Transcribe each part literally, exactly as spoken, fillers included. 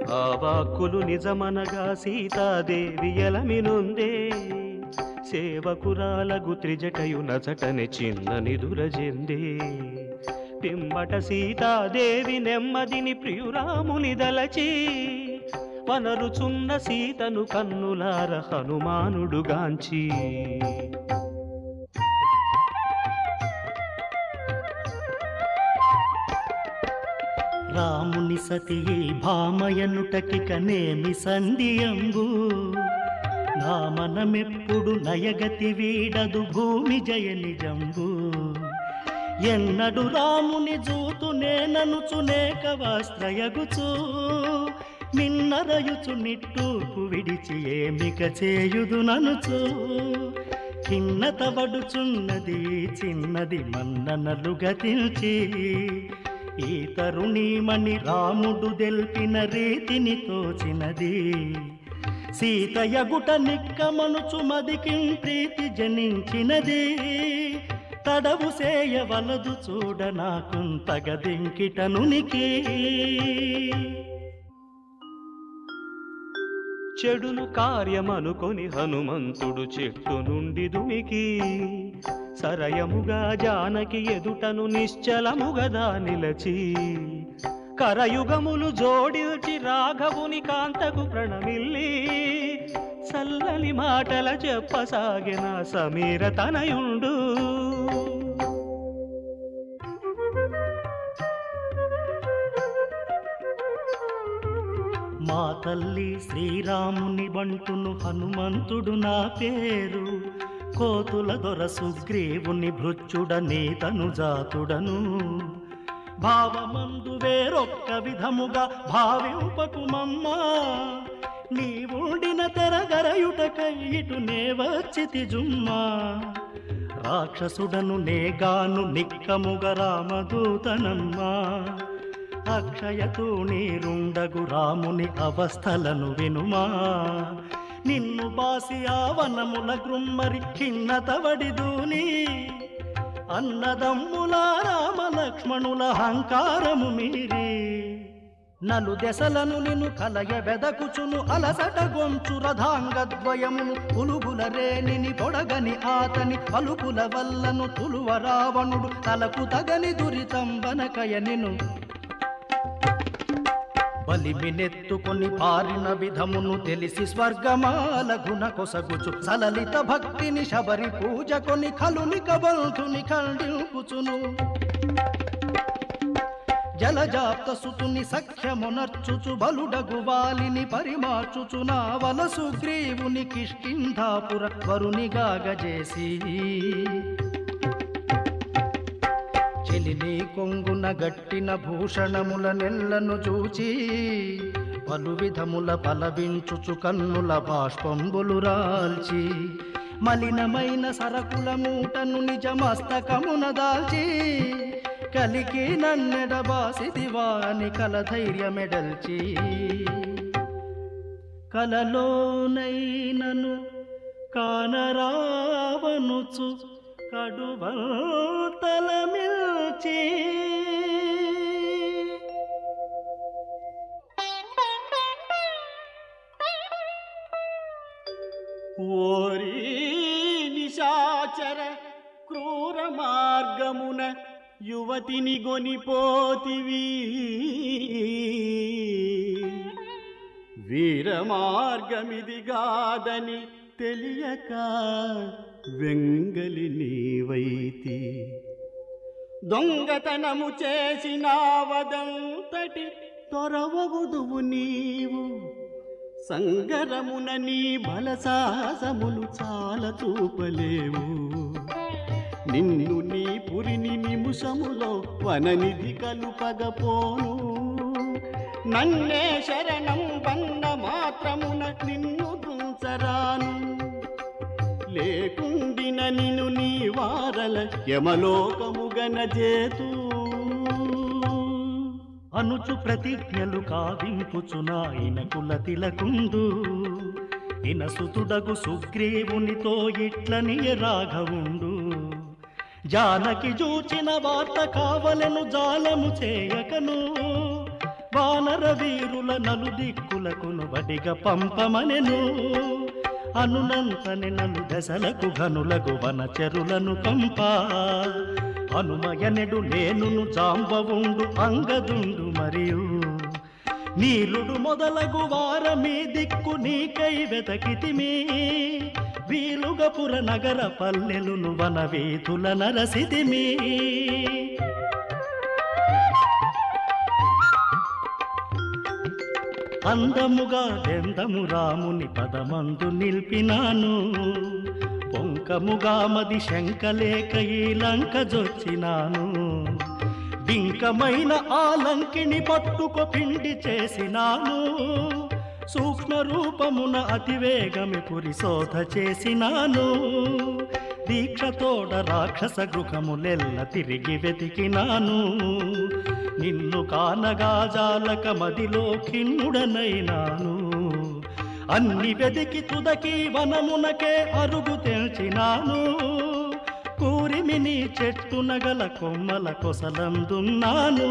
ఆ వాక్కులు నిజమనగా సీతాదేవి ఎలమినుందే సేవకురాలగు త్రిజటయు నచటని చిన్న నిదురజెందే పిమ్మట సీతాదేవి నెమ్మదిని ప్రియురాముని దలచి వనరుచున్న సీతను కన్నులార హనుమానుడుగాంచి రాముని సతి భామయనుటకిక నేమి సంధియంబు నా మనమెప్పుడు నయగతి వీడదు భూమి జయ నిజంబు ఎన్నడు రాముని జూతు నేననుచునేక వస్త్రయగుచు నిన్నరయుచు నిట్టూపు విడిచి ఏమిక చేయుదు ననుచు కిన్నత వడుచున్నది చిన్నది మన్ననలు గతించి ఈ తరుణీమణి రాముడు దెల్పిన రీతిని తోచినది సీతయగుట నిక్కమనుచు మదికిం ప్రీతి జనించినది తడవు సేయవలదు చూడ నాకుంతగదింకిటనునికి చెడును కార్యమనుకొని హనుమంతుడు చెట్టు నుండి దుమికి సరయముగా జానకి ఎదుటను నిశ్చలముగదా నిలచి కరయుగములు జోడిల్చి రాఘవుని కాంతకు ప్రణమిల్లి సల్లని మాటల చెప్పసాగిన సమీర తనయుండు మా తల్లి శ్రీరాముని బంటును హనుమంతుడు నా పేరు కోతుల దొర సుగ్రీవుని భృత్యుడ నీతను జాతుడను భావమందు వేరొక్క విధముగా భావింపకుమమ్మా నీవుండిన తెరగరయుటకై ఇటు నే వచ్చితి జుమ్మా రాక్షసుడను నేగాను నిక్కముగ రామదూతనమ్మా అక్షయతూ నీరుండగు రాముని అవస్థలను వినుమా నిన్ను బాసి ఆ వనముల గ్రుమ్మరి ఖిన్నత వడిదూని అన్నదమ్ముల రామ లక్ష్మణుల హంకారము మీరి నలు దెసలను నిన్ను కలయ వెదకుచును అలసట గొంచు రథాంగద్వయమును పులుగుల రేణిని పొడగని ఆతని పలుకుల వల్లను తులువ రావణుడు తలకు తగని దురితంబనకయ నిను బలిమినెత్తుకొని పారిన విధమును తెలిసి స్వర్గమాల గుణ కొసగుచు సలలిత భక్తిని శబరి పూజకొని కలుని కబంధుని ఖండింపుచును జలజాప్త సుతుని సఖ్యమునర్చుచు బలుడగు వాలిని పరిమార్చుచు నావల సుగ్రీవుని కిష్కింధాపుర వరునిగా గజేసి చెలిని కొంగున గట్టిన భూషణముల నెల్లను చూచి పలు విధముల పలవించుచు కన్నుల బాష్పంబులు రాల్చి మలినమైన సరకుల మూటను నిజమస్తకమున దాల్చి కలికి నన్నెడబాసిదివాని కల ధైర్యమెడల్చి కలలోనైనను కానరావనుచు కడువంతలమిల్చి ఓరి నిశాచర క్రూర మార్గమున యువతిని గొనిపోతివి వీర మార్గమిదిగాదని తెలియక వెంగలి నీవైతి దొంగతనము చేసినావదంతటి తొరవగుదువు నీవు సంగరమున నీ బలసాసములు చాలా చూపలేవు నిన్ను నీ పురిని నిముషములో వననిధి కలుపగపోను నన్నే శరణం వన్న మాత్రమున నిన్ను దుంచరాను లేకుండిన నిన్ను నీ వారల యమలోకముగన చేతూ అనుచు ప్రతిజ్ఞలు కావింపుచునాయన కుల తిలకుండు ఇనసుతుడగు సుగ్రీవునితో ఇట్లని రాఘవుండు జానకి జూచిన వార్త కావలను జాలము చేయకను వానర వీరుల నలు దిక్కులకును వడిగ పంపమనెను అనునంతని నలు దశలకు ఘనులకు వనచరులను పంప హనుమయనెడు నేనును జాంబవుండు అంగదుండు మరియు నీలుడు మొదలగు వారమీ దిక్కు నీకై వెతకితిమి వీలుగపుర నగర పల్లెలును వన వీధుల నరసితిమి అందముగా దెందము రాముని పదమందు నిల్పినాను పొంకముగా మది శంకలేక ఈ లంక జొచ్చినాను బింకమైన ఆ లంకిని పట్టుకు పిండి చేసినాను సూక్ష్మ రూపమున అతివేగమి పురిశోధ చేసినాను దీక్షతోడ రాక్షస గృహములెల్ల తిరిగి వెతికినాను నిన్ను కానగా జాలక మదిలో ఖిన్నుడనైనాను అన్ని వెతికి తుదకి వనమునకే అరుగు తెల్చినాను కూరిమిని చెట్టు నగల కొమ్మల కొసలందున్నాను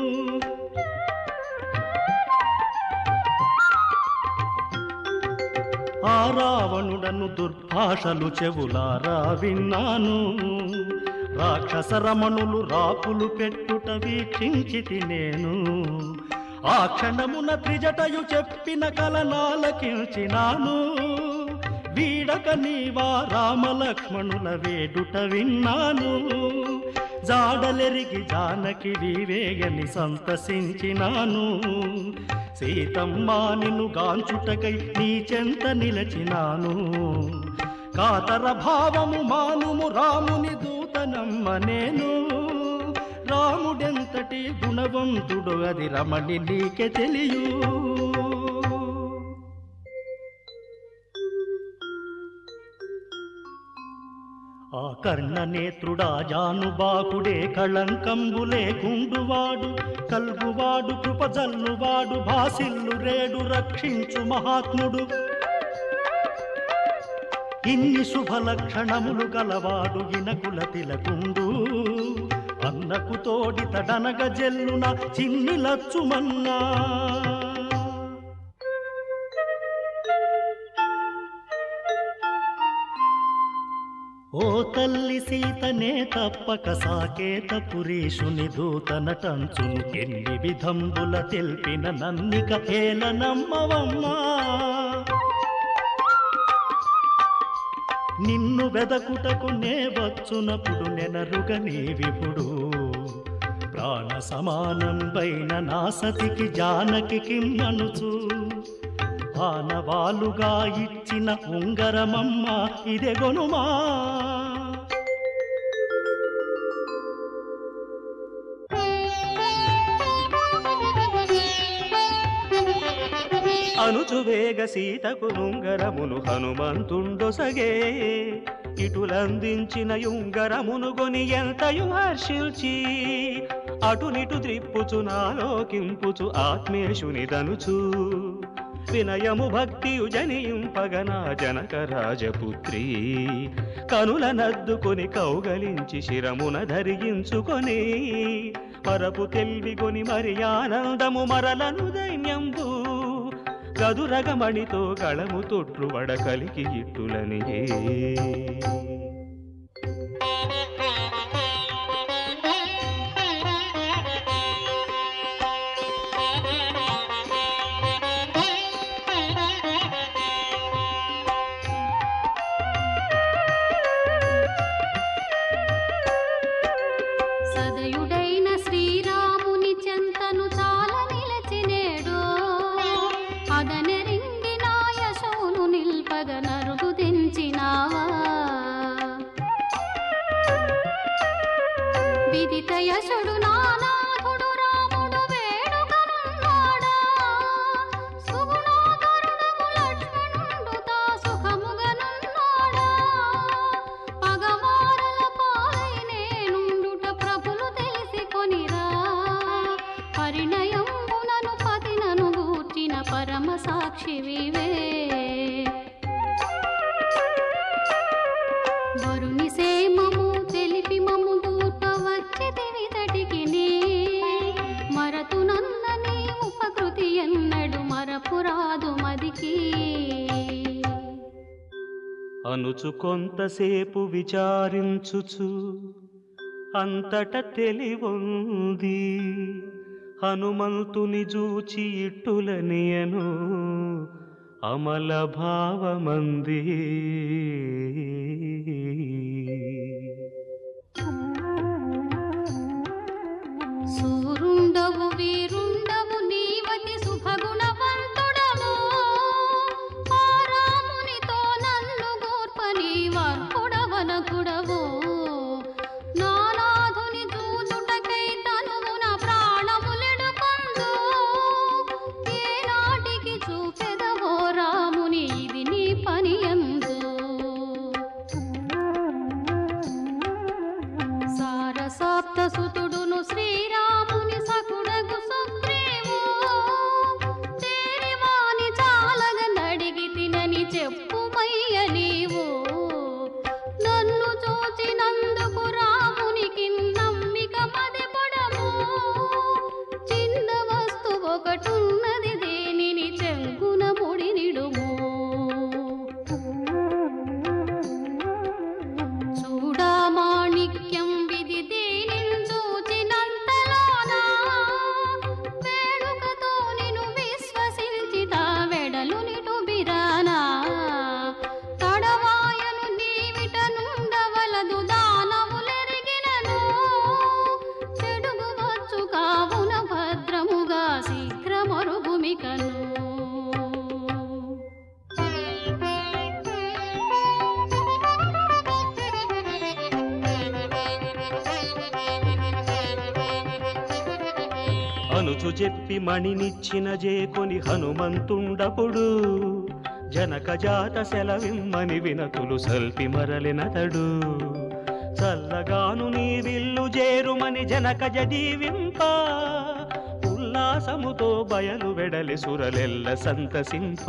ఆ రావణుడను దుర్భాషలు చెవులారా విన్నాను రాక్షస రమణులు రాపులు పెట్టుట వీక్షించితి నేను ఆ క్షణమున త్రిజటయు చెప్పిన కలనాలకించినాను వీడక నీవా రామలక్ష్మణుల వేడుట విన్నాను జాడలెరిగి జానకి వివేగని సంతసించినాను సీతమ్మా నిన్ను గాంచుటకై నీ చెంత నిలచినాను కాతర భావము మానుము రాముని దూతనమ్మ నేను రాముడెంతటి గుణవంతుడు అది రమణి నీకే తెలియు ఆ కర్ణనేత్రుడా జానుబాకుడే కళంకంబులే కుండువాడు కల్గువాడు కృపజల్లువాడు భాసిల్లు రేడు రక్షించు మహాత్ముడు ఇన్ని శుభ లక్షణములు గలవాడు ఇనకుల తిలకుండు అన్నకు తోడి తడనగ జల్లున చిన్ని లచ్చుమన్నా ఓ తల్లి సీతనే తప్పక సాకేత పురీషుని దూతనటంచును ఎన్ని విధంబుల తెల్పిన నన్నిక హేళనమ్మవమ్మా నిన్ను వెదకుటకు నే వచ్చునప్పుడు నెనరుగ నీవిపుడు ప్రాణ సమానం పైన నా సతికి జానకి మనుచు ఆనవాలుగా ఇచ్చిన ఉంగరమమ్మ ఇదెగొనుమా అనుచువేగ సీతకు ఉంగరమును హనుమంతుండొసగే ఇటులందించిన యుంగరమును గొని ఎంతయు హర్షిల్చి అటునిటు త్రిప్పుచు నాలోకింపుచు ఆత్మేశుని దనుచు వినయము భక్తియు జనింపగనా జనక రాజపుత్రి కనుల నద్దుకొని కౌగలించి శిరమున ధరించుకొని పరపు తెల్విగొని మరి ఆనందము మరలను దైన్యంబు గదురగమణితో గళము తొట్లు వడకలికి ఇట్టులని సదయుడైన శ్రీరాముని చెంతను చాలా నిలచినేడు అదనెరింగిన యశోను నిల్పగ నరుగు దించినావా విదిత యశుడు నానాథుడు రాముడు వేడుకనున్నాడా సుగుణాకరుడము లక్ష్మణుడు తా సుఖముగనున్నాడా పగవారల పాలైనేనుండుట ప్రభులు తెలిసి కొనిరా పరిణయంబునను పతినను గూర్చిన పరమ సాక్షి వివే వరుని సేమము తెలిపి మము దూత వచ్చి దివితటికి మరతు నన్న నీవు అనుచు కొంతసేపు విచారించుచు అంతట తెలివొంది హనుమంతుని జూచి ఇట్టులనియను అమల భావమంది. సూరుండవు వీరుండవు నీవతి శుభగుణవంతుడవు, ఆ రామునితో నన్ను గోర్పని వర్కుడవనకుడవు. నానాధుని చూచుటకై తనువున ప్రాణములెడుకొందు, ఏనాటికి చూపెదవో రాముని ఇది నీ పనియందు. సారసాప్త సుతుడును శ్రీరాముని సకుడగు సుగ్రీవు, తేరివాని చాలగ నడిగి తినని చెప్పుమయ్య నీవు. నన్ను చూచినందుకు రామునికి నమ్మిక మదిపడము, చిన్న వస్తు ఒకటున్నది దేనిని చెంగున ముడినిడుము. చూడామాణిక్యం విధి దేనిని చూచినంతలోనా, వేడుకతో నిన్ను విశ్వసించిత వెడలు నిటు బిరానా. తడవాయను నీవిట నుండవలదు దానవులెరిగినను, చెడుగు వచ్చు కావున భద్రముగా శీఘ్రమరుగుమికను. అనుచు చెప్పి మణినిచ్చిన జేకొని హనుమంతుండపుడు, జనక జాత సెలవిమ్మని వినతులు సల్పి మరలినతడు. చల్లగాను నీ విల్లు జేరుమని జనక జదీవింప, ఉల్లాసముతో బయలు వెడలి సురలెల్ల సంతసింప.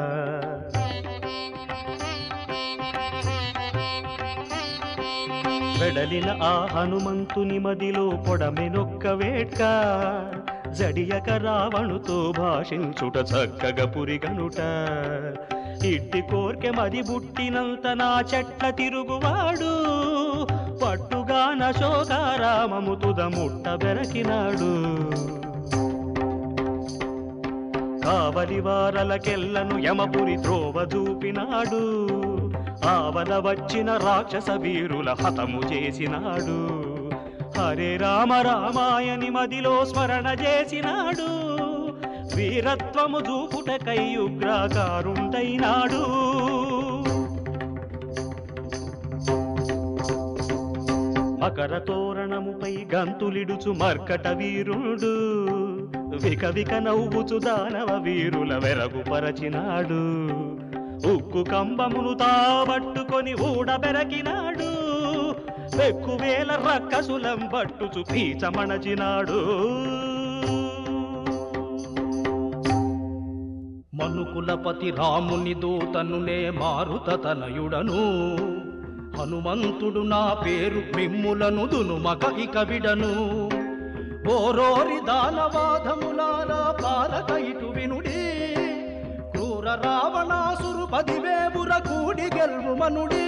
వెడలిన ఆ హనుమంతుని మదిలో పొడమెనొక్క వేట్క, జడియక రావణుతో భాషించుట చక్కగా పురిగనుట. ఇట్టి కోర్కె మది బుట్టినంత నా చెట్ల తిరుగువాడు, పట్టుగాన శోకారామము తుద ముట్ట బెరకినాడు. కావలి వారలకెల్లను యమపురి త్రోవ చూపినాడు, ఆవల వచ్చిన రాక్షస వీరుల హతము చేసినాడు. హరే రామ రామాయని మదిలో స్మరణ చేసినాడు, వీరత్వము చూపుటకై ఉగ్రాకారుండైనాడు. మకర తోరణముపై గంతులిడుచు మర్కట వీరుడు, విక విక నవ్వుచు దానవ వీరుల వెరగుపరచినాడు. ఉక్కు కంబమును తాబట్టుకొని ఊడబెరకినాడు, ఎక్కువేల రక్కసులం పట్టుచు పీచమణచినాడు. మనుకులపతి రాముని దూతనునే మారుత తనయుడను, హనుమంతుడు నా పేరు మిమ్ములను దును మగ ఇక విడను. ఓరోరి దానవాధములారా పాలక ఇటు వినుడి, క్రూర రావణాసురు పదివేవుర కూడి గెల్వుమనుడి.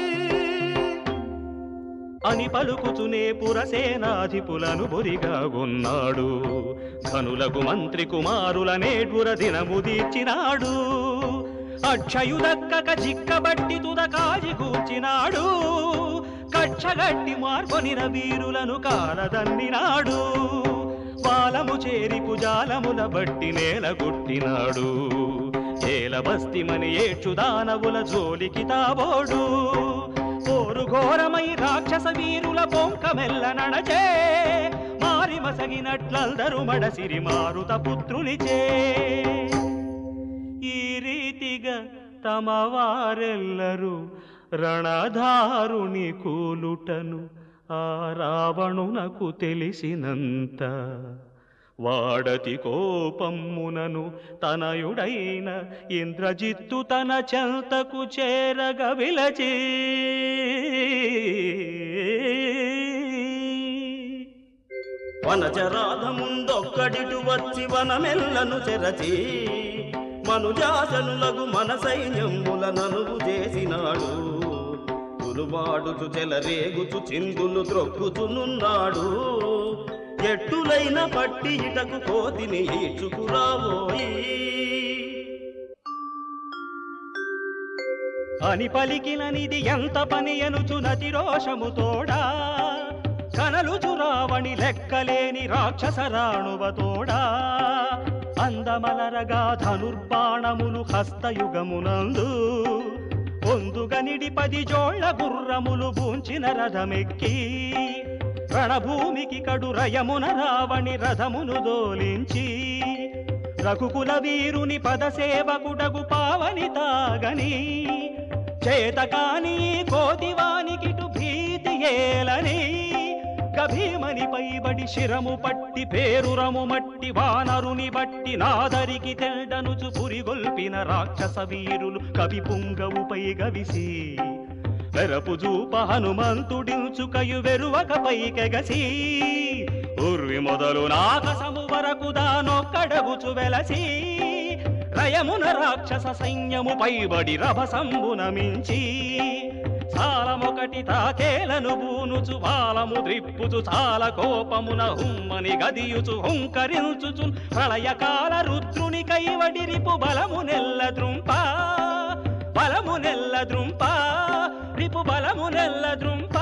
అని పలుకుచునే పురసేనాధిపులను బొరిగా ఉన్నాడు, ఘనులకు మంత్రి కుమారుల నేడుర దినము తీర్చినాడు. అక్షయుదక్కక చిక్కబట్టి తుద కాజి కూర్చినాడు, కక్షగట్టి మార్కొనిన వీరులను కాలదన్నినాడు. బాలము చేరి కుజాలముల బట్టి నేల కొట్టినాడు, ఏల బస్తిమని ఏడ్చు దానవుల జోలికి తాబోడు. పోరు ఘోరమై రాక్షస వీరుల పొంకమెల్ల నడచే, మారి మసగినట్లందరూ మడసిరి మారుత పుత్రునిచే. ఈ రీతిగా తమ వారెల్లరూ రణధారుని కూలుటను ఆ రావణునకు తెలిసినంత, వాడతి కోపమ్మునను తనయుడైన ఇంద్రజిత్తు తన చెంతకు చేరగ విలచి, వనచరాధముండొక్కడిటు వచ్చి వనమెల్లను చెరచి, మనుజాసనులకు మన సైన్యముల ననుగు చేసినాడు. చిందులు వాడుచు చెలరేగుచు చిందులు త్రొక్కుచునున్నాడు. ఎట్టులైన పట్టి ఇటకు కోతిని ఈడ్చుకురాబోయి అని పలికిననిది ఎంత పని ఎనుచు నతి రోషము తోడా, కనలుచు రావణి లెక్కలేని రాక్షస రాణువ తోడా. అందమలరగా ధనుర్బాణములు హస్తయుగమునందు పొందుగనిడి పది జోళ్ల గుర్రములు బూంచిన రథమెక్కి రణభూమికి కడు రయమున రావణి రథమును దోలించి రఘుకుల వీరుని పదసేవకుడగు పావని తాగని చేతకాని కోతివానికిటు భీతి ఏలని గభీమని పైబడి శిరము పట్టి పేరురము మట్టి వానరుని బట్టి నాదరికి తెల్డనుచు పురిగొల్పిన రాక్షస వీరులు కవి పుంగవుపై గవిసి వెరపు జూప హనుమంతుడించుకయు వెరువక పైకెగసి ఉర్వి మొదలు నాకసము వరకు దానొక్కడగుచు వెలసి రయమున రాక్షస సైన్యము పైబడి రభసంబున మించి సాలమొకటి తాకేలను బూనుచు బాలము ద్రిప్పుచు చాలా కోపమున హుమ్మని గదియుచు హుంకరించుచు ప్రళయకాల రుద్రుని కైవడిరిపు బలము నెల్ల ద్రుంప బలము నెల్ల ద్రుంప రిపు బలము నెల్ల ద్రుంప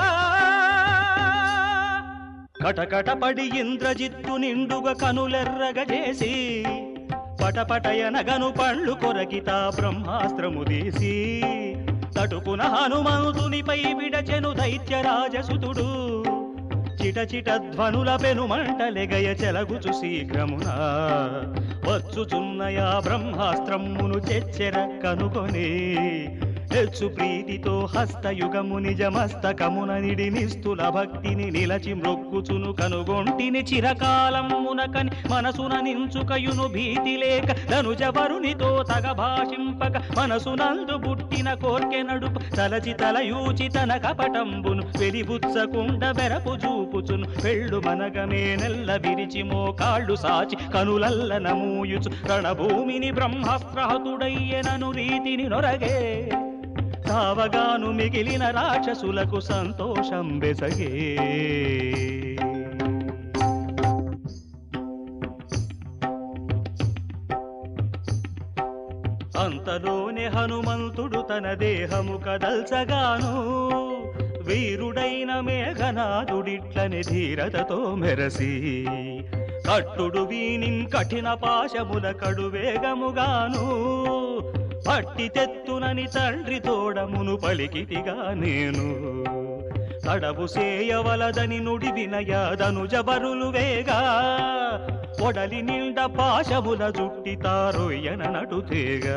కటకటపడి ఇంద్రజిత్తు నిండుగ కనులెర్రగ చేసి పటపటయనగను పండ్లు కొరకిత బ్రహ్మాస్త్రము తీసి తటుకున హనుమంతునిపై విడచెను దైత్యరాజసుతుడు చిట చిట ధ్వనుల పెను మంటలెగయ చెలగుచు శీఘ్రమున వచ్చుచున్నయా బ్రహ్మాస్త్రమును చెచ్చెర కనుకొని హెచ్చు ప్రీతితో హస్తయుగము నిజమస్తకమున నిడిమిస్తుల భక్తిని నిలచి మ్రొక్కుచును కనుగొంటిని చిరకాలమునకని మనసున నించుకయును భీతి లేక ధనుజవరునితో తగ భాషింపక మనసునందు బుట్టిన కోర్కె నడుపు తలచి తలయూచి తన కపటంబును వెలిబుచ్చకుండ బెరపు చూపుచును పెళ్ళు మనగమే నెల్ల విరిచి మోకాళ్ళు సాచి కనులల్ల నమూయుచు రణభూమిని బ్రహ్మాస్త్రహతుడయ్యెనను రీతిని నొరగే తావగాను మిగిలిన రాక్షసులకు సంతోషం బెసగే అంతలోనే హనుమంతుడు తన దేహము కదల్చగాను వీరుడైన మేఘనాథుడిట్లని ధీరతతో మెరసి కట్టుడు వీనిన్ కఠిన పాశముల కడు వేగముగాను పట్టి తెత్తునని తండ్రి తోడమును పలికితిగా నేను తడవు సేయవలదని నుడి వినయాదనుజబరులు వేగా పొడలి నిండ పాశముల జుట్టి తారొయ్యన నటుతేగా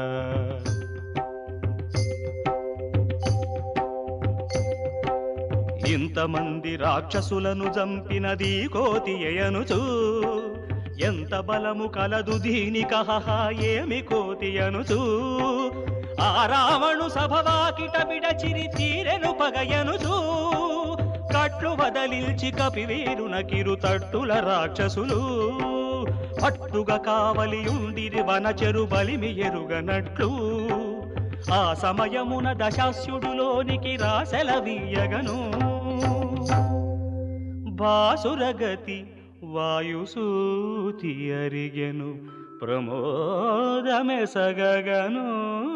ఇంతమంది రాక్షసులను చంపినది కోతియనుచు ఎంత బలము కలదు దీనికహ ఏమి కోతి అనుచు ఆ రావణు సభవాకిట విడచిరి తీరెను పగయనుచు కట్లు వదలిల్చి కపివీరున కిరు తట్టుల రాక్షసులు పట్టుగా కావలియుండిరి వనచెరు బలిమి ఎరుగనట్లు ఆ సమయమున దశాస్యుడులోనికి రాసెలవీయగను బాసురగతి వాయుసూతి అరిగెను ప్రమోదమెసగగను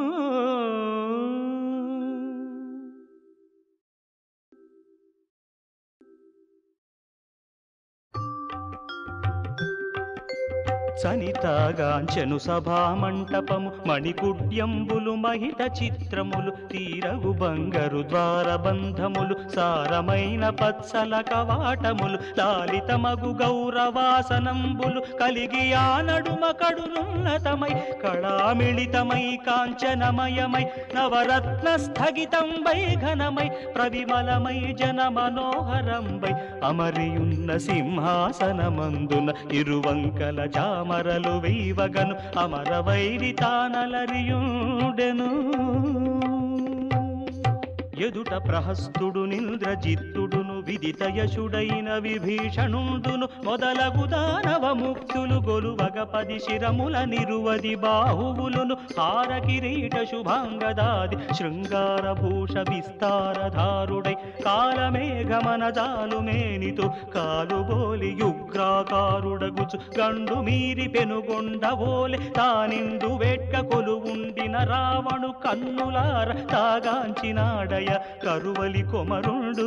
సనితాగాంచెను సభామంటపము మణికుడ్యంబులు మహిత చిత్రములు తీరగు బంగరు ద్వారబంధములు సారమైన పత్సల కవాటములు లాలితమగు గౌరవాసనంబులు కలిగి ఆ నడుమ కడునున్నతమై కళామిళితమై కాంచనమయమై నవరత్న స్థగితంబై ఘనమై ప్రవిమలమై జన మనోహరంబై అమరియున్న సింహాసనమందున ఇరువంకల చామరలు వీవగను అమర వైరి తానలరియుడెను ఎదుట ప్రహస్తుడు నింద్రజిత్తుడును విదితయశుడైన విభీషణుండును మొదలగు దానవ ముక్తులు గొలువగ పది శిరముల నిరువది బాహువులును హార కిరీట శుభాంగదాది శృంగార భూష విస్తారధారుడై కాలమేఘమన జాలుమేనితో కాలుబోలి యుగ్రాకారుడగుచు గండు మీరి పెనుగొండవోలె తానిందు వెట్క కొలువుండిన రావణు కన్నులార తాగాంచినాడయ కరువలి కొమరుండు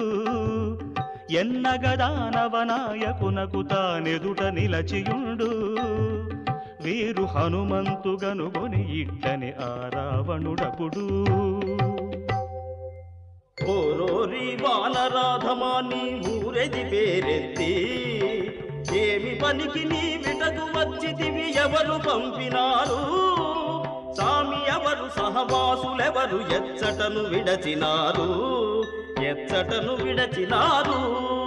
ఎన్నగదానవ నాయకునకు తానెదుట నిలచియుండు వీరు హనుమంతుగనుగొని ఇట్టని ఆ రావణుడపుడు ఓరోరి వానరాధమాని ఊరెది పేరెత్తి ఏమి పనికి నీ విటకు వచ్చితివి ఎవరు పంపినారు సామి ఎవరు సహవాసులెవరు ఎచ్చటను విడచినారు ఎచ్చటను విడచినారు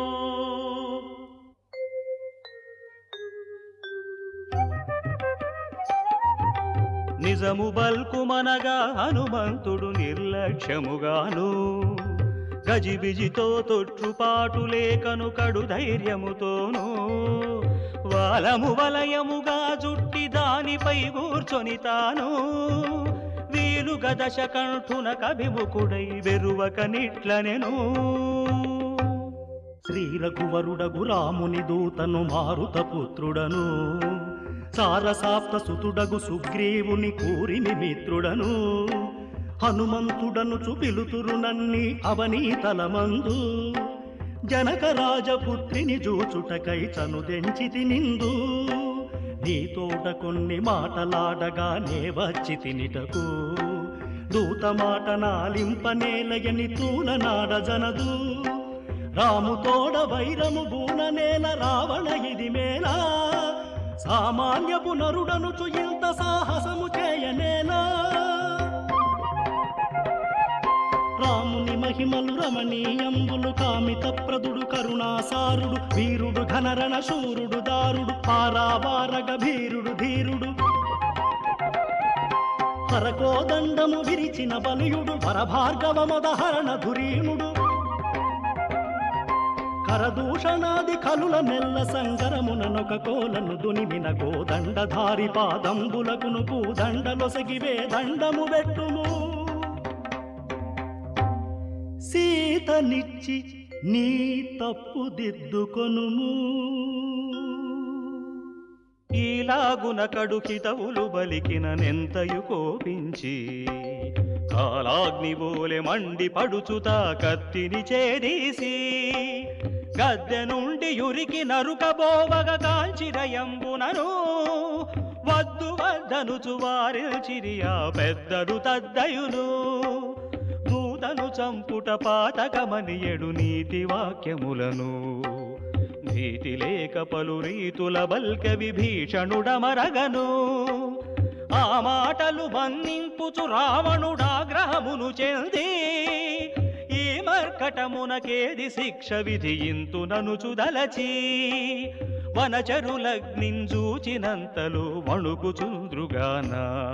నిజము బల్కుమనగా హనుమంతుడు నిర్లక్ష్యముగాను గజిబిజితో తొట్టుపాటు లేకను కడు ధైర్యముతోనూ వాలము వలయముగా జుట్టి దానిపై కూర్చొని తాను వీలుగ దశ కంఠున కభిముఖుడై వెరువక నిట్లనెను శ్రీరఘువరుడగు రాముని దూతను మారుత పుత్రుడను సారసాప్త సుతుడగు సుగ్రీవుని కూరిమి మిత్రుడను హనుమంతుడను చుపిలుతురు నన్ని అవనీతలమందు జనక రాజపుత్రిని జూచుటకై చనుదెంచితి నిందు నీతోట కొన్ని మాటలాడగా నే వచ్చి తినిటకు దూత మాట నాలింపనేలయని తూలనాడ జనదు రాముతోడ వైరము బూననేల రావణ ఇది మేలా సామాన్యపు నరుడనుచు ఇంత సాహసము చేయనేలా రాముని మహిమలు రమణీయంబులు కామిత ప్రదుడు కరుణాసారుడు వీరుడు ఘనరణ శూరుడు దారుడు పారావారగ భీరుడు ధీరుడు హరకోదండము విరిచిన బలియుడు పరభార్గవ మొదహరణ ధురీణుడు కరదూషణాది కలుల నెల్ల సంగరముననొక కోలను దునిమిన గోదండధారి పాదంబులకును పూదండలొసగివే దండము వెట్టుము సీతనిచ్చి నీ తప్పు దిద్దుకొనుము ఈలాగున కడుకితవులు బలికిన నెంతయు కోపించి కాలాగ్ని బోలె మండి పడుచుతా కత్తిని చేదీసి గద్దె నుండి యురికి నరుకబోవగ కాల్చిరయంబునను వద్దు వద్దనుచు వారిల్చిరియా పెద్దడు తద్దయును దూతను చంపుట పాతకమనియడు నీతి వాక్యములను భీతి లేక పలు రీతుల బల్క విభీషణుడమరగను ఆ మాటలు మన్నింపుచు రావణుడాగ్రహమును చెంది ఈ మర్కటమునకేది శిక్ష విధియింతుననుచు దలచి వనచరులగ్నించూచినంతలో వణుకుచుంద్రుగాన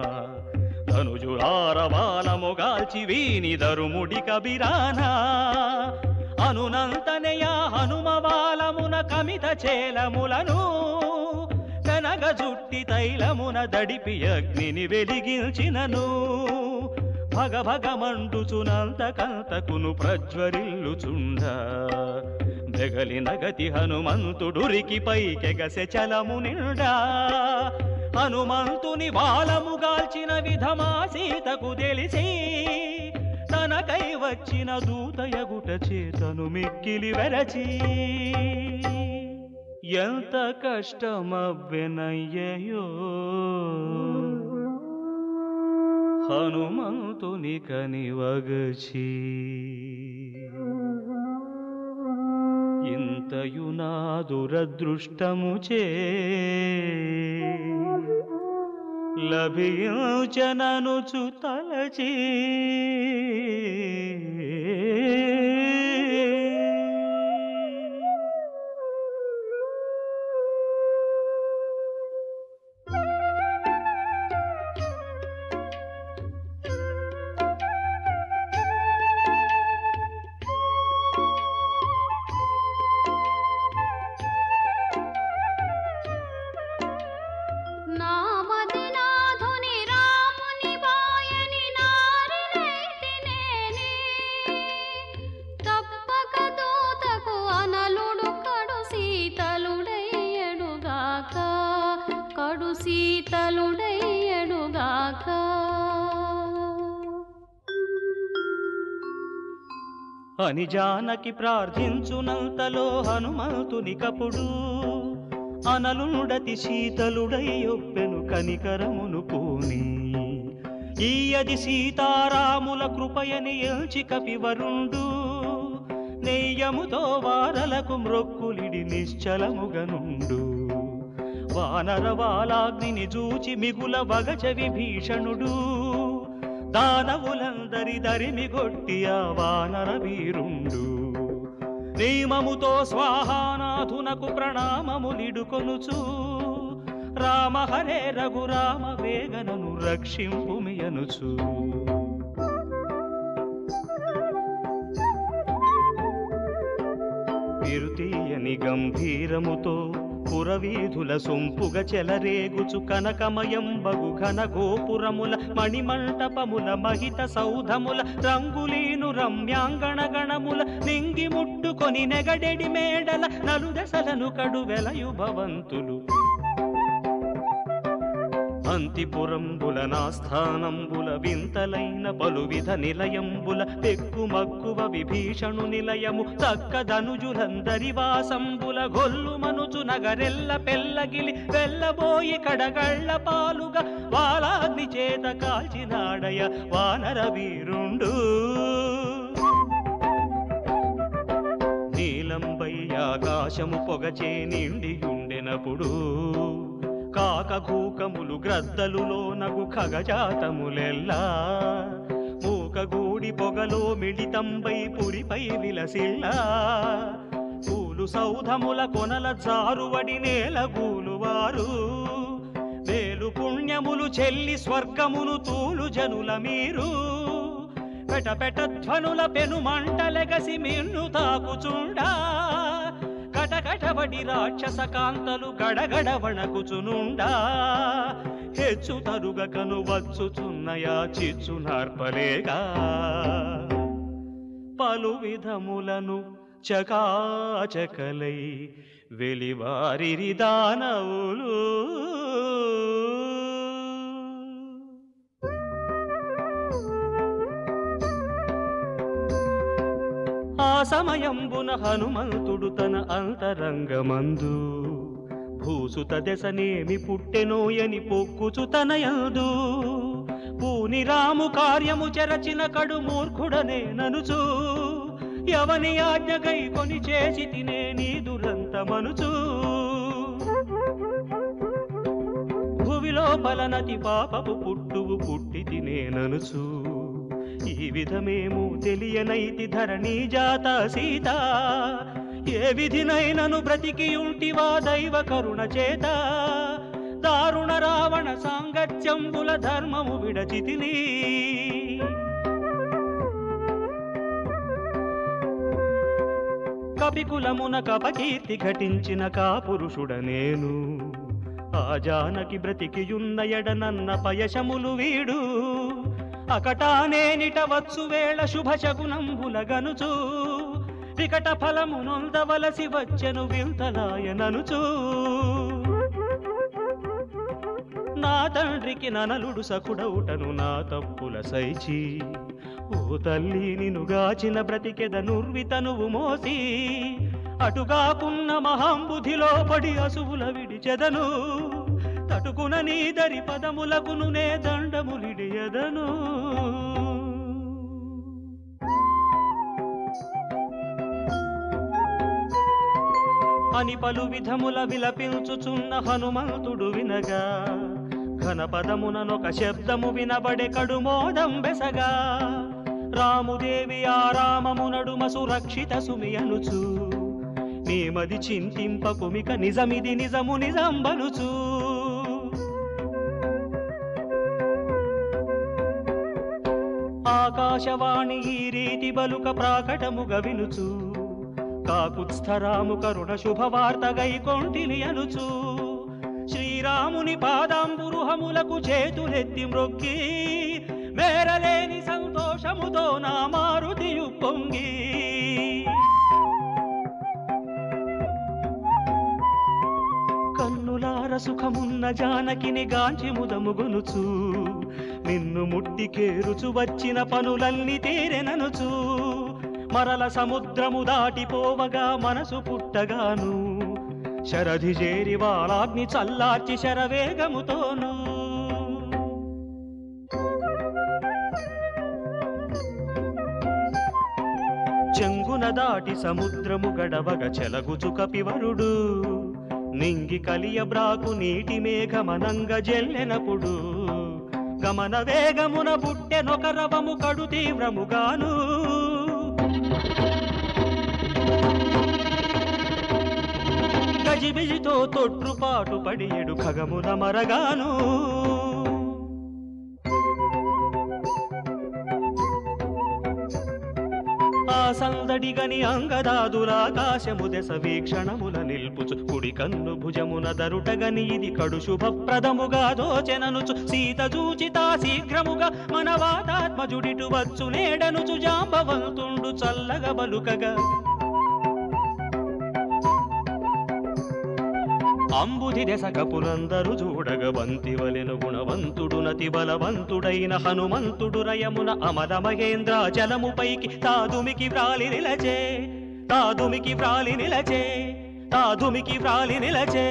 ధనుజురారవాలముగాల్చి వీని దరుముడి కబిరానా అనునంతనయా హనుమవాలమున కమిత చేలములను కనగ జుట్టి తైలమున దడిపి అగ్నిని వెలిగించినను భగ భగ మండుచునంత కంతకును ప్రజ్వరిల్లుచుండ బెగలిన గతి హనుమంతుడురికి పైకెగసె చలము నిండా హనుమంతుని వాలముగాల్చిన విధమా సీతకు తెలిసి తనకై వచ్చిన దూతయగుట చేతను మిక్కిలి వెరచి ఎంత కష్టమవ్వెనయ్యయో హనుమంతుని కనివగచి ఇంతయు నా దురదృష్టము చే లభించననుచు తలచి కడు శీతలుడయ్యడుగాక. అని జానకి ప్రార్థించునంతలో హనుమంతుని కపుడు అనలుండతి శీతలుడయ్యొప్పెను కనికరమును పూని. ఈయది సీతారాముల కృపయని ఎంచి కపివరుండు నెయ్యముతో వారలకు మ్రొక్కులిడి నిశ్చలముగనుండు. వానర వాలాగ్నిని జూచి మిగుల వగచ విభీషణుడు దానవులందరి దరిమిగొట్టి ఆ వానర వీరుండు. నియమముతో స్వాహానాథునకు ప్రణామములిడుకొనుచు రామ హరే రఘురామ వేగనను రక్షింపుమియనుచు. విరుతీయని గంభీరముతో పురవీధుల సొంపుగ చెలరేగుచు కనకమయంబగు ఘన గోపురముల మణిమంటపముల మహిత సౌధముల రంగులీను రమ్యాంగణ గణముల నింగి ముట్టుకొని నెగడెడి మేడల నలుదెసలను కడు వెలయు భవంతులు. అంతిపురంబుల నాస్థానంబుల వింతలైన పలువిధ నిలయంబుల పెక్కుమక్కువ విభీషణు నిలయము చక్కదనుజులందరి వాసంబుల గొల్లు మనుచు నగరెల్ల పెల్లగిలి వెళ్ళబోయి కడగళ్ళ పాలుగా వాలాగ్ని చేత కాల్చినాడయ వానర వీరుండు. నీలంబై ఆకాశము పొగచే నిండియుండెనప్పుడు కాకగూకములు గ్రద్దలులో నగు ఖగజాతములెల్లా మూకగూడి పొగలో మిళితంబై పురిపై విలసిల్లా పూలు సౌధముల కొనల జారువడి నేలగూలువారు వేలు పుణ్యములు చెల్లి స్వర్గమును తూలు జనుల మీరు పెట పెట ధ్వనుల పెను మంటలెగసి మిన్ను తాకుచుండా కటకటబడి రాక్షస కాంతలు గడగడ వణకుచునుండా హెచ్చు తరుగకను వచ్చుచున్నయా చిచ్చు నార్పలేగా పలు విధములను చకాచకలై వెలివారిరి దానవులు. ఆ సమయంబున హనుమంతుడు తన అంతరంగమందు భూసుత దశనేమి పుట్టెనోయని పొక్కుచు తనయందు పూని రాము కార్యము చెరచిన కడు మూర్ఖుడనే ననుచు ఎవని ఆజ్ఞగై కొని చేసి తినే నీ దురంత మనుచు భువిలో బలనతి పాపపు పుట్టువు పుట్టి తినేననుచు ఈ విధమేమో తెలియనైతి ధరణీ జాత సీత ఏ విధినైనను బ్రతికియుంటివా దైవ కరుణ చేత దారుణ రావణ సాంగత్యంబుల ధర్మము విడచితిని కపికులమున కపకీర్తి ఘటించిన కాపురుషుడ నేను ఆ జానకి బ్రతికియున్న ఎడనన్న పయశములు వీడు అకటానేనిట వచ్చు వేళ శుభశకునంబులగనుచు వికట ఫలము నొందవలసి వచ్చెను వింతలాయననుచు నా తండ్రికి ననలుడు సకుడౌటను నా తప్పుల సైచి ఓ తల్లి నిను గాచిన బ్రతికెద నుర్వితనువు మోసి అటుగాకున్న మహాంబుధిలో పడి అసువుల విడిచెదను తటుకున నీదరి పదములకును నే దండములిడియదను అని పలు విధముల విలపించుచున్న హనుమంతుడు వినగా ఘనపదముననొక శబ్దము వినబడే కడుమోదం బెసగా రాముదేవి ఆరామమునడుమ సురక్షిత సుమియనుచు నీమది చింతింపకుమిక నిజమిది నిజము నిజంబనుచు ఆకాశవాణి ఈ రీతి బలుక ప్రాకటముగ వినుచు కాకుత్స్థరాము కరుణ శుభవార్త గైకొంటిని అనుచు శ్రీరాముని పాదాంబురుహములకు చేతులెత్తి మ్రొక్కి మేరలేని సంతోషముతో నా మారుతియు పొంగి కన్ను కనులార సుఖమున్న జానకిని గాంచి ముదముగొనుచు నిన్ను ముట్టికేరుచు వచ్చిన పనులన్నీ తేరెననుచు మరల సముద్రము దాటిపోవగా మనసు పుట్టగాను శరధి చేరి వాళాగ్ని చల్లార్చి శరవేగముతోను చెంగున దాటి సముద్రము గడవగ చెలగుచు కపివరుడు నింగి కలియ బ్రాకు నీటి మేఘమనంగ జెల్లెనపుడు గమన వేగమున బుట్టెనొక రవము కడు తీవ్రముగాను గజిబిజితో తొట్రుపాటు పడియడు ఖగమున మరగాను ఆ సందడిగని అంగదాదులాకాశము దశ వీక్షణముల నిల్పుచు కుడి కన్ను భుజమున దరుటగని ఇది కడు శుభప్రదముగా దోచెననుచు సీత చూచితా శీఘ్రముగా మన వాతాత్మజుడిటు వచ్చు నేడనుచు జాంబవంతుండు చల్లగ బలుకగా అంబుధి దశ కపులందరు చూడగ బంతివలెను గుణవంతుడు నతి బలవంతుడైన హనుమంతుడు రయమున అమర మహేంద్ర జలముపైకి తాదుమికి వ్రాలి నిలచే తాదుమికి వ్రాలి నిలచే తాదుమికి వ్రాలి నిలచే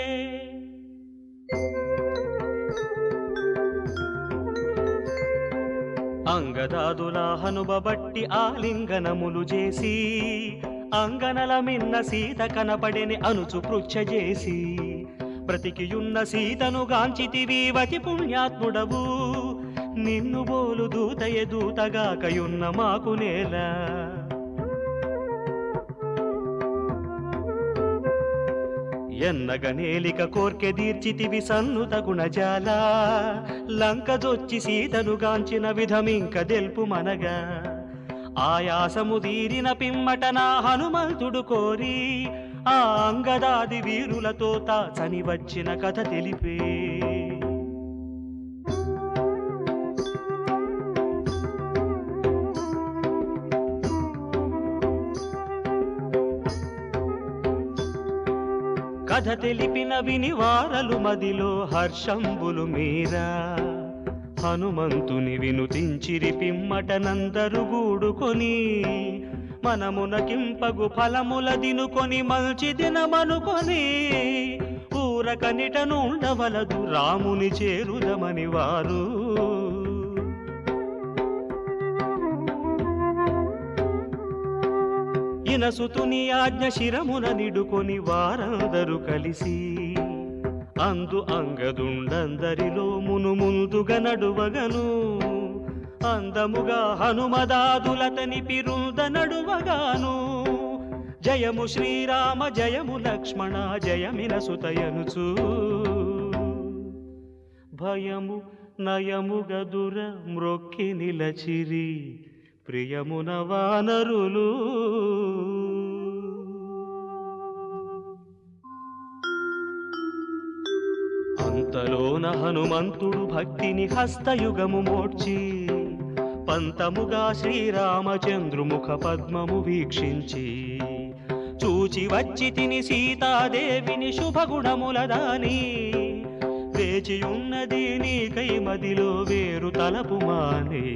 అంగదాదుల హనుబబట్టి ఆలింగనములు చేసి అంగనల మిన్న సీత కనపడెని అనుచు పృచ్ఛ చేసి బ్రతికియున్న సీతను గాంచితివి వతి పుణ్యాత్ముడవు నిన్ను బోలు దూతయ దూతగాకయున్న మాకు నేల ఎన్నగనేలిక కోర్కె దీర్చితివి సన్నుత గుణజాల లంకజొచ్చి సీతను గాంచిన విధమింక దెల్పు మనగా ఆయాసము తీరిన పిమ్మట నా హనుమంతుడు కోరి ఆ అంగదాది వీరులతో తాచని వచ్చిన కథ తెలిపే కథ తెలిపిన విని వారలు మదిలో హర్షంబులు మీరా హనుమంతుని వినుతించిరి పిమ్మటనందరు గూడుకొని మనమునకింపగు ఫలముల దినుకొని మంచి దినమనుకొని ఊరకనిటను ఉండవలదు రాముని చేరుదమని వారు ఇనసుతుని ఆజ్ఞ శిరమున నిడుకొని వారందరూ కలిసి అందు అంగదుండందరిలో మును ముందుగా నడువగను అందముగా హనుమదాదులతని పిరుంద నడువగాను జయము శ్రీరామ జయము లక్ష్మణ జయమిన సుతయనుచు భయము నయము గదుర మ్రొక్కి నిలచిరి ప్రియమున వానరులు అంతలోన హనుమంతుడు భక్తిని హస్తయుగము మోడ్చి పంతముగా శ్రీరామచంద్రుముఖ పద్మము వీక్షించి చూచి వచ్చి తిని సీతాదేవిని శుభగుణములదాని వేచియున్నది నీకై మదిలో వేరు తలపు మానే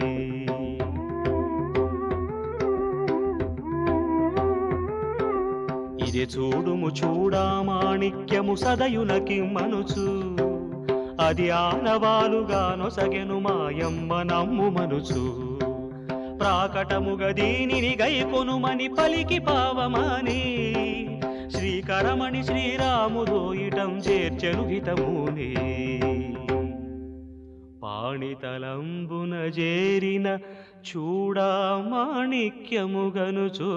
ఇదే చూడుము చూడామాణిక్యము సదయునకి మనుచు అది ఆనవాలుగా నొసగెను మాయమ్మ నమ్ము మనుచు ప్రాకటముగా దీనిని గైకొనుమని పలికి పావమాని శ్రీకరమణి శ్రీరాముదోయిటం చేర్చెను హితమునే పాణితలంబున చేరిన చూడామాణిక్యముగనుచో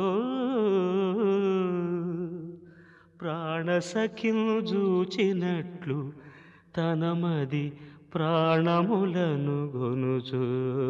ప్రాణసఖిను జూచినట్లు తనమది ప్రాణములను గొనుచు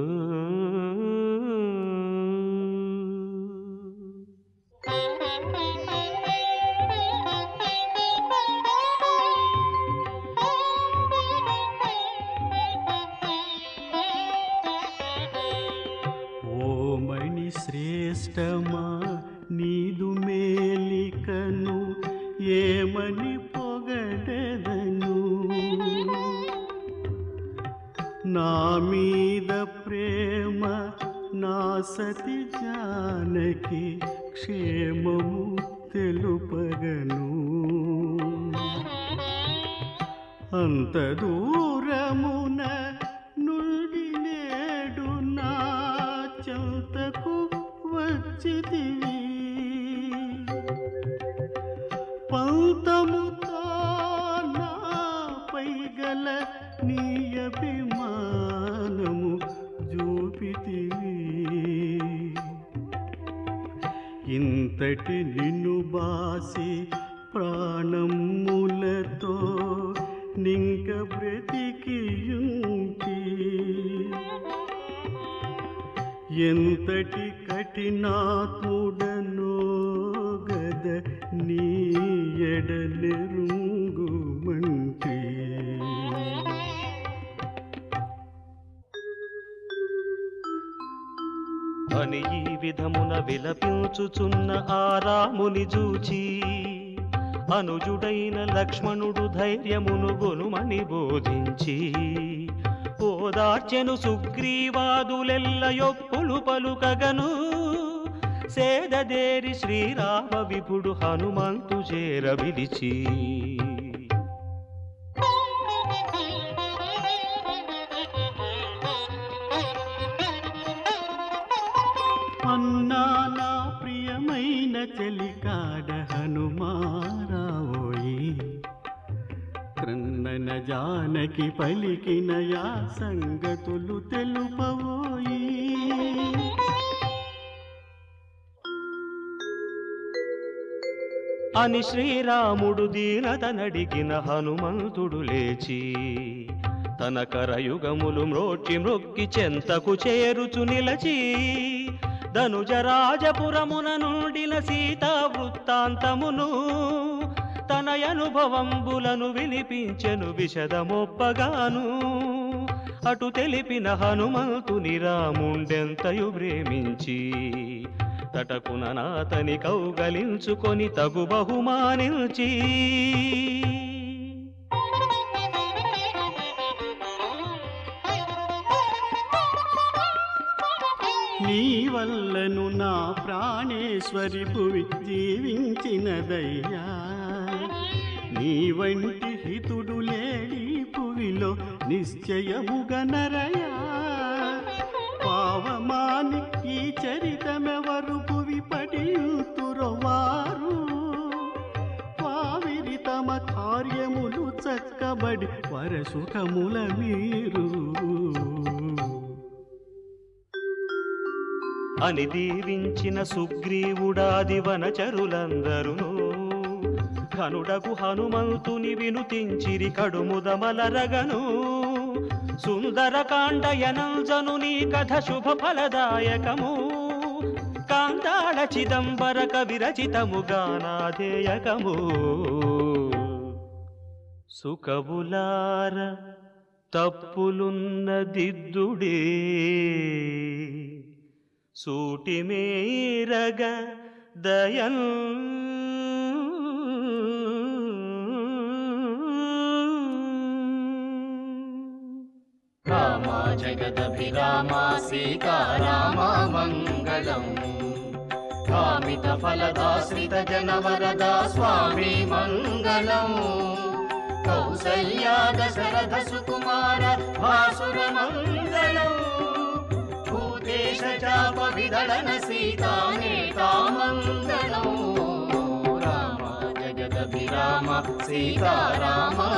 ఓమణి శ్రేష్టమా నీదు మేలికను ఏమని పొగడెద నా మీద ప్రేమ నా సతి జానకి క్షేమము తెలుపగను. అంత దూరమున నుండి నేడు నా చెంతకు వచ్చితివి. పంతముతో నాపై గల నీ అభిమానము చూపితివి. ఇంతటి నిన్ను బాసి ప్రాణములతో నింక బ్రతికియుంటి. ఎంతటి కఠినాత్ముడనో గద నీ ఎడలెరుంగుమంటి. అని ఈ విధమున విలపించుచున్న ఆ రాముని చూచి అనుజుడైన లక్ష్మణుడు ధైర్యమును గొనుమని బోధించి ఓదార్చెను సుగ్రీవాదులెల్ల యొప్పులు పలుకగను. సేదదేరి శ్రీరామ విభుడు హనుమంతు చేర విలిచి అన్నా నా ప్రియమైన చెలికాడ హనుమారావోయి. క్రన్నన జానకి పలికిన యా సంగతులు తెలుపవోయి. అని శ్రీరాముడు దీనతనడిగిన హనుమంతుడు లేచి తన కరయుగములు మ్రోచి మ్రొక్కి చెంతకు చేరుచు నిలచి ధనుజరాజపురమున నుండిన సీతా వృత్తాంతమును తన అనుభవంబులను వినిపించెను విశదమొప్పగాను. అటు తెలిపిన హనుమంతుని రాముండెంతయు ప్రేమించి తటకున నాతని కౌగలించుకొని తగు బహుమానించి నీ వల్లను నా ప్రాణేశ్వరి భువి జీవించినదయ్యా. నీ వంటి హితుడు లేడి పువిలో నిశ్చయముగనరయా. పావమాని ఈ చరితమెవరు పువి పడియుతురవారు. పావిరి తమ కార్యములు చక్కబడి పరసుఖముల మీరు అని దీవించిన సుగ్రీవుడాది వనచరులందరును ఘనుడగు హనుమంతుని వినుతించిరి కడుముదమలరగను. సుందరకాండయనంజను నీ కథ శుభ ఫలదాయకము. కాంతాళ చిదంబరక విరచితముగానాధేయకము. సుకవులార తప్పులున్న దిద్దుడే సూటి మేరగ దయన్ రామా జగదభిరామా సీతారామా మంగళం. కామిత ఫలదాశ్రిత జనవరదా స్వామి మంగళం. కౌసల్యా దశరథ సుకుమార భాసుర మంగళం. భూదేశ చాప విదళన సీతా నేతా మంగళం. రామ జగదభిరామ సీతారామ